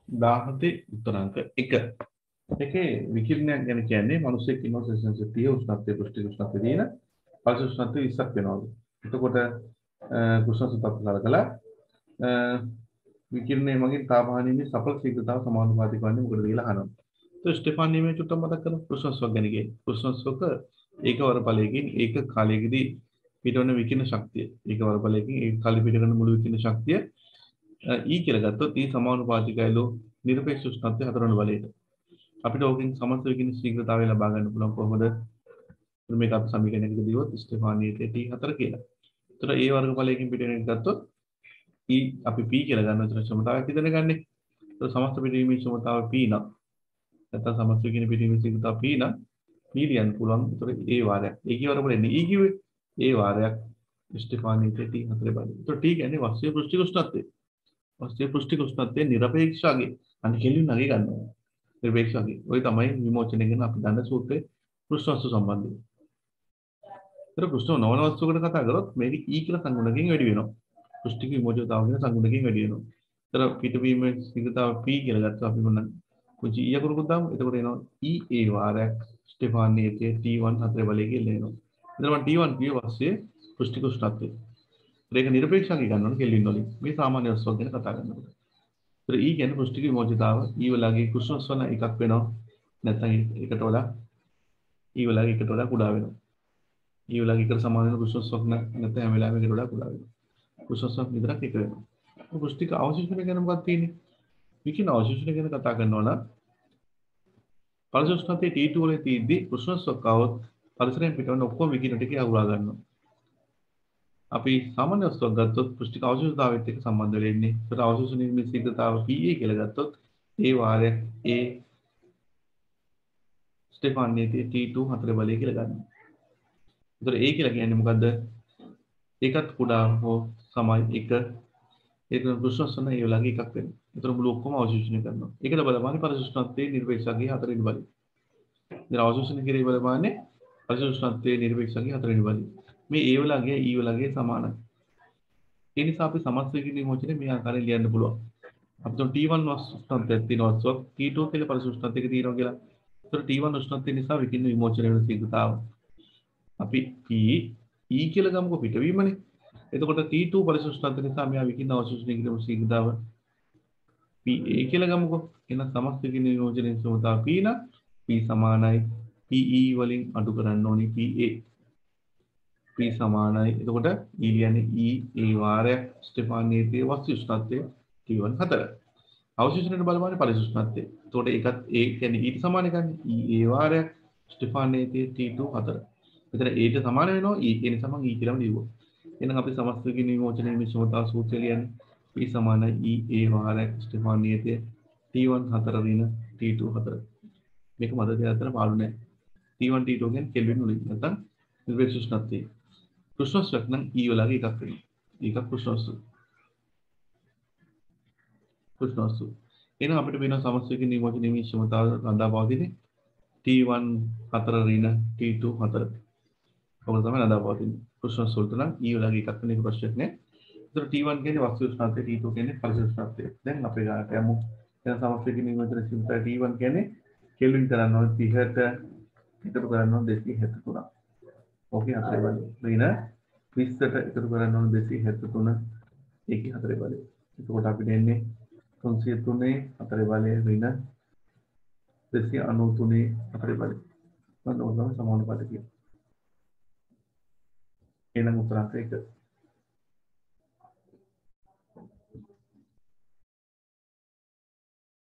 17 උත්තරාංක 1. එකේ විකිරණයක් ගැන කියන්නේ මිනිස්සෙක් ඉන්න සෙන්සිටිවිටි උෂ්ණත්වය පෘෂ්ඨ උෂ්ණත්වය දින පරිසර උෂ්ණත්වය 20ක් වෙනවලු. එතකොට කුෂ්ණ සුතප්ප කරකලා විකිරණය මගින් තාපහානීමේ සඵල ශීඝ්‍රතාව සමානුපාතික වන්නේ මොකටද කියලා අහනවා. તો ස්ටෙෆාන් නියමයේ චුට්ටක් මතක් කරමු. කුෂ්ණ ගැන කියන්නේ. කුෂ්ණ ඒකවර ඵලයකින් ඒක කාලයකදී පිටවන විකිරණ ශක්තිය. ඒකවර ඵලයකින් ඒක කාලෙ පිට කරන මුළු විකිරණ ශක්තිය E කියලා ගත්තොත් E සමානුපාතිකයිලු නිරපේක්ෂ උෂ්ණත්වය 4 වෙනි බලයට. අපිට ඕකෙන් සමස්ත විකිරණ ශීඝ්‍රතාවය ලබා ගන්න පුළුවන් කොහොමද? මේක අපි සමීකරණයකට දීවොත් ස්ටෙෆානියේ T4 කියලා. ඒතර A වර්ග ඵලයකින් පිට වෙන එක ගත්තොත් E අපි P කියලා ගන්න. ඒතර ක්ෂමතාවයක් ඉදෙන ගන්නේ. ඒතර සමස්ත පිටවීමේ ක්ෂමතාව P නම් නැත්නම් සමස්ත විකිරණ පිටවීමේ ශීඝ්‍රතාව P නම් P ලියන්න පුළුවන්. ඒතර A වාරයක්. A කියවර බලන්නේ E කිව්වේ. A වාරයක් ස්ටෙෆානියේ T4 බලය. ඒතර T කියන්නේ වාස්තවික පෘෂ්ඨ උෂ්ණත්වය. වාස්තවික පෘෂ්ඨ උෂ්ණත්වයේ නිරපේක්ෂාගේ අනිත් කෙලින් නගී ගන්නවා. නිරපේක්ෂාගේ. ඔය තමයි විමෝචනය ගැන අපි දන්න සූත්‍රයේ පෘෂ්ඨ වස්තු සම්බන්ධය. ඒතර පෘෂ්ඨ නොවන වස්තුවකට කතා කරොත් මේක E කියලා සංගුණකකින් වැඩි වෙනවා. පෘෂ්ඨික විමෝචනතාව කියන සංගුණකකින් වැඩි වෙනවා. ඒතර පිටවීමේ ශීඝ්‍රතාව P කියලා ගත්තා අපි මොන කුංචි E අකුරකුත් දාමු. එතකොට එනවා E A වාරයක් ස්ටෙෆානියේ T1 4 බලයේ කියලා එනවා. එතන මම T1 කියේ වාස්තවයේ පෘෂ්ඨික උෂ්ණත්වය. ඒක නිරපේක්ෂාගේ ගන්නවනේ කෙල්වින් වලින්. මේ සාමාන්‍ය වස්තුවක් ගැන කතා කරනකොට. ඒතර E කියන්නේ පෘෂ්ඨික විමෝචනතාව. E වලගේ කුෂ්ණස්වන එකක් වෙනවා. නැත්නම් එකට වඩා E වලගේ එකට වඩා කුඩා වෙනවා. E වලගේ එකට සමාන වෙන කුෂ්ණස්වන නැත්නම් හැම වෙලාවෙම එකට වඩා කුඩා වෙනවා. කුෂ්ණස්වන විතරක් එක වෙනවා. පෘෂ්ඨික අවශේෂණ ගැන මොකක්ද තියෙන්නේ? විකිරණ අවශේෂණ ගැන කතා කරනවා නම් පරිසර උෂ්ණත්වයේ T2 වල තියෙද්දි කුෂ්ණස්වකවොත් පරිසරයෙන් පිටවන ඔක්කොම විකිරණ ටික අවුලා ගන්නවා. අපි සාමාන්‍ය වස්තුවක් ගත්තොත් පෘෂ්ඨික අවශේෂතාවයත් එක්ක සම්බන්ධ වෙලා ඉන්නේ. ඒකට අවශේෂ නිර්මිත ශීඝ්‍රතාව PA කියලා ගත්තොත් ඒ වාරයක් A ස්ටෙෆානියේ T2 4 බලය කියලා ගන්නවා. ඒතර A කියලා කියන්නේ මොකද්ද? ඒකත් කුඩා හෝ සමයි 1 ඒක කුෂ්ණස්වන ඒ වලගේ එකක් වෙනවා. ඒතර මුළු ඔක්කොම අවශේෂණය කරනවා. ඒකද බලපාන්නේ පරිසර උෂ්ණත්වයේ නිර්පේක්ෂාගේ 4 වෙනි බලය. ඉතින් අවශේෂණය කිරීම බලපාන්නේ පරිසර උෂ්ණත්වයේ නිර්පේක්ෂාගේ 4 වෙනි බලය. මේ A වලගේ E වලගේ සමානයි. ඒ නිසා අපි සමස්ත විකිරණ විමෝචනය මේ ආකාරයෙන් ලියන්න පුළුවන්. අපි තුන් T1 උෂ්ණත්වයක් තියෙනවා වස්තුවක් T2 කියලා පරිසර උෂ්ණත්වයක තියෙනවා කියලා. ඒතර T1 උෂ්ණත්වය නිසා විකිරණ විමෝචනය වෙන ශීඝ්‍රතාව. අපි P E කියලා ගමුකෝ පිටවීමනේ. එතකොට T2 පරිසර උෂ්ණත්වය නිසා මෙයා විකිරණ අවශෝෂණය කිරීම ශීඝ්‍රතාව PA කියලා ගමුකෝ. එහෙනම් සමස්ත විකිරණ විමෝචනයේ ශීඝ්‍රතාව P නම් P සමානයි PE වලින් අඩු කරන්න ඕනි PA. P සමානයි. එතකොට E කියන්නේ E A වාරයක් ස්ටෙෆානියේ වස්තු උෂ්ණත්වය T1 4. අවශේෂණයට බලපාන්නේ පරිසර උෂ්ණත්වය. එතකොට ඒකත් A කියන්නේ E ට සමාන එකනේ. E A වාරයක් ස්ටෙෆානියේ T2 4. එතන A ට සමාන වෙනවා E ඒ නිසා මම E කියලාම ලියුවා. එහෙනම් අපි සමස්ත විකිරණ විමෝචනයේ මිශ්‍රමතා සූත්‍රය ලියන්නේ P සමානයි E A වාරයක් ස්ටෙෆානියේ T1 4 ඍණ T2 4. මේක මතක තියාගන්න පාඩු නෑ. T1 T2 කියන්නේ කෙල්වින් වලින් නැත්නම් නිර්පේක්ෂ උෂ්ණත්වය. කුෂ්ණස්වයක් නම් E වලගේ එකක් වෙනවා. ඒක කුෂ්ණස්ව. කුෂ්ණස්ව. එහෙනම් අපිට වෙන සමස්ත විකිරණ විමෝචනයේ මිශ්‍රමතාව රඳා පවතින්නේ T1 4 ඍණ T2 4. ඔබ තමයි රඳා පවතින්නේ. කුෂ්ණස්ව වලට නම් E වලගේ එකක් වෙන එක ප්‍රශ්නයක් නෑ. ඒතර T1 කියන්නේ වස්තු උෂ්ණත්වය T2 කියන්නේ පරිසර උෂ්ණත්වය. දැන් අපේ ගානට යමු. දැන් සමස්ත විකිරණ විමෝචනයේ ශීඝ්‍රතාවය T1 කියන්නේ කෙල්වින් කරන්න ඕනේ 30ට එකතු කරන්න ඕනේ 273. ඕකේ 4 බලය. ඍණ 20ට එකතු කරන්න ඕනේ 273 ඒකේ 4 බලය. එතකොට අපිට එන්නේ 303 4 බලය ඍණ 293 4 බලය. මම ඕනම සමානුපාතකය. එහෙනම් උත්තර 1.